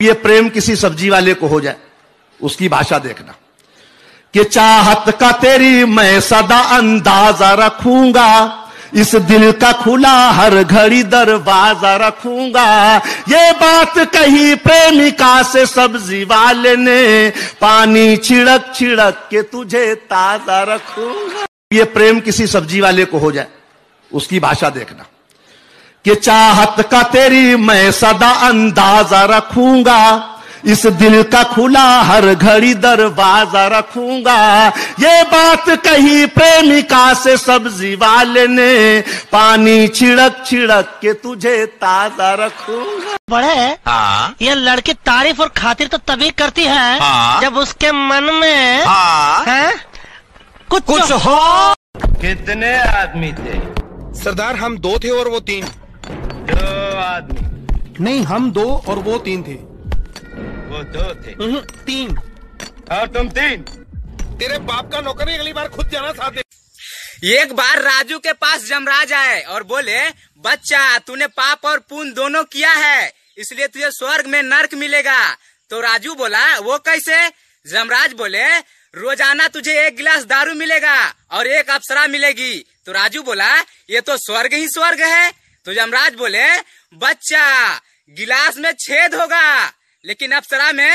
ये प्रेम किसी सब्जी वाले को हो जाए, उसकी भाषा देखना कि चाहत का तेरी मैं सदा अंदाजा रखूंगा, इस दिल का खुला हर घड़ी दरवाजा रखूंगा। ये बात कही प्रेमिका से सब्जी वाले ने, पानी छिड़क छिड़क के तुझे ताजा रखूंगा। ये प्रेम किसी सब्जी वाले को हो जाए, उसकी भाषा देखना कि चाहत का तेरी मैं सदा अंदाजा रखूंगा, इस दिल का खुला हर घड़ी दरवाजा रखूंगा। ये बात कही प्रेमिका से सब्जी वाले ने, पानी छिड़क छिड़क के तुझे ताजा रखूंगा। बड़े हाँ। ये लड़की तारीफ और खातिर तो तभी करती है हाँ। जब उसके मन में हाँ। है कुछ हो। कितने आदमी थे? सरदार हम 2 थे और वो 3। 2 आदमी? नहीं, हम 2 और वो 3 थे। वो 2 थे? 3। और तुम 3? तेरे बाप का नौकर ही अगली बार खुद जाना साथ दे। एक बार राजू के पास जमराज आए और बोले, बच्चा तूने पाप और पुण्य दोनों किया है, इसलिए तुझे स्वर्ग में नर्क मिलेगा। तो राजू बोला, वो कैसे? जमराज बोले, रोजाना तुझे 1 गिलास दारू मिलेगा और 1 अप्सरा मिलेगी। तो राजू बोला, ये तो स्वर्ग ही स्वर्ग है। तो यमराज बोले, बच्चा गिलास में छेद होगा लेकिन अप्सरा में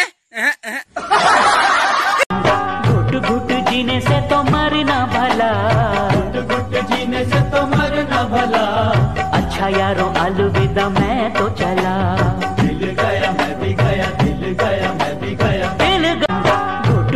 घुट घुट जीने से तो मरना भला, घुट घुट जीने से तो मरना भला। अच्छा यारो अलविदा मैं तो चला। दिल गया मैं भी गया, दिल गया मैं भी गया, दिल घुट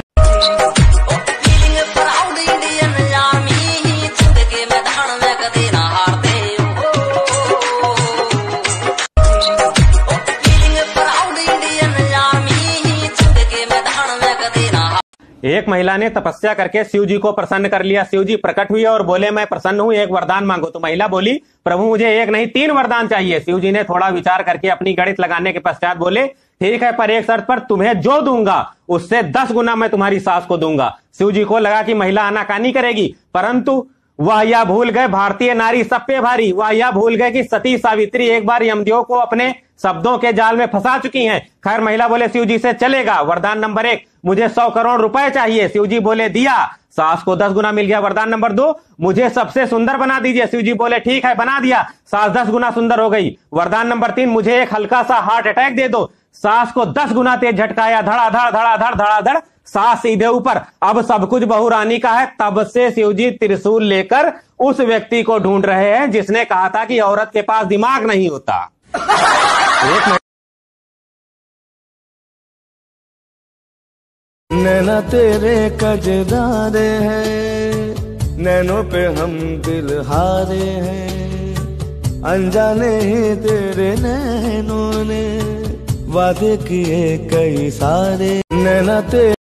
एक महिला ने तपस्या करके शिव जी को प्रसन्न कर लिया। शिव जी प्रकट हुए और बोले, मैं प्रसन्न हूं, एक वरदान मांगो। तो महिला बोली, प्रभु मुझे 1 नहीं 3 वरदान चाहिए। शिव जी ने थोड़ा विचार करके अपनी गणित लगाने के पश्चात बोले, ठीक है, पर एक शर्त पर, तुम्हें जो दूंगा उससे 10 गुना मैं तुम्हारी सास को दूंगा। शिव जी को लगा कि महिला आनाकानी करेगी, परंतु वह यह भूल गए, भारतीय नारी सब पे भारी, वह यह भूल गए कि सती सावित्री एक बार यमदेव को अपने शब्दों के जाल में फंसा चुकी हैं। खैर महिला बोले शिव जी से, चलेगा। वरदान नंबर 1, मुझे 100 करोड़ रुपए चाहिए। शिव जी बोले, दिया। सास को 10 गुना मिल गया। वरदान नंबर 2, मुझे सबसे सुंदर बना दीजिए। शिव जी बोले, ठीक है, बना दिया। सास 10 गुना सुंदर हो गई। वरदान नंबर 3, मुझे एक हल्का सा हार्ट अटैक दे दो। सास को 10 गुना तेज झटकाया, धड़ाधड़ धड़ाधड़ धड़ाधड़, सास सीधे ऊपर। अब सब कुछ बहू रानी का है। तब से शिव जी त्रिशूल लेकर उस व्यक्ति को ढूंढ रहे हैं जिसने कहा था कि औरत के पास दिमाग नहीं होता। नैना तेरे कजरारे हैं, नैनों पे हम दिल हारे हैं, अनजाने ही तेरे नैनों ने वादे किए कई सारे। नैना तेरे